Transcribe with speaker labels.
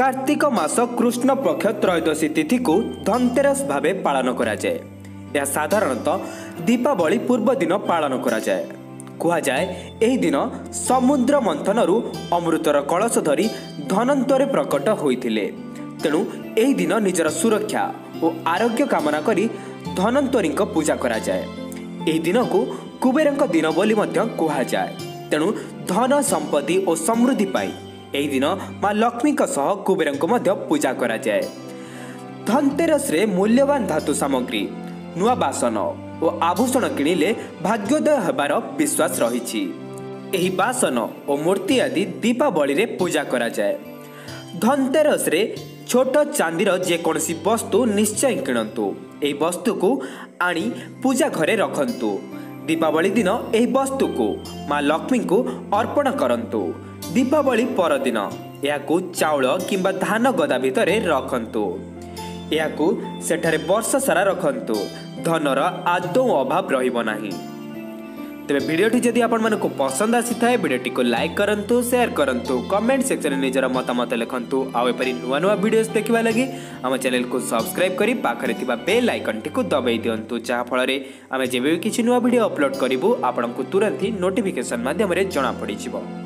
Speaker 1: कार्तिक मास कृष्ण पक्ष त्रयोदशी तिथि को धनतेरस भावे पालन करा जाए। यह साधारणतः दीपावली पूर्व दिन पालन करा जाए। कहा जाए एही दिन समुद्र मंथनरू अमृतर कलश धरी धनंतरी प्रकट होइथिले। तेणु एही दिन निजर सुरक्षा और आरोग्य कामना करी धनंतरी पूजा करा जाए। एही दिन को कुबेरंक दिन बोली मध्य कहा जाए। तेणु धन संपत्ति और समृद्धि पाई एही दिन माँ लक्ष्मी सह कुबेरंक मध्य पूजा करा जाए। धनतेरस रे मूल्यवान धातु सामग्री नुआ बासन और आभूषण किणिले भाग्योदय हेबार विश्वास रही। एही बासन और मूर्ति आदि दीपावली रे पूजा करा जाए। धनतेरस रे छोट चांदीर जेकोसी वस्तु निश्चय किणतु। एही वस्तु को आनी पूजा घरे रखंतु। दीपावली दिन एही वस्तु को माँ लक्ष्मी को अर्पण करंतु। दीपावली परदिन याकू चाउल किंबा धान गदा भितर रखंतु। याकू सेठारे वर्ष सारा रखंतु। धनर आदौ अभाव रहिबो नाही। तेरे वीडियोटी जदि आपण मानको पसंद आसी थाए वीडियोटी को लाइक करंतु, शेयर करंतु, कमेंट सेक्शन में निजर मतामत लिखंतु। आउ एपरि नुआ नुआ वीडियोस देखिबा लागि हम चैनल को सब्सक्राइब करी पाखरे थिबा बेल आइकन टी को दबाई दियंतु, जहा फल रे आमे जेबे किछि नुआ वीडियो अपलोड करिवु आपनकु तुरंत ही नोटिफिकेशन माध्यम रे जणा पड़ि जिवो।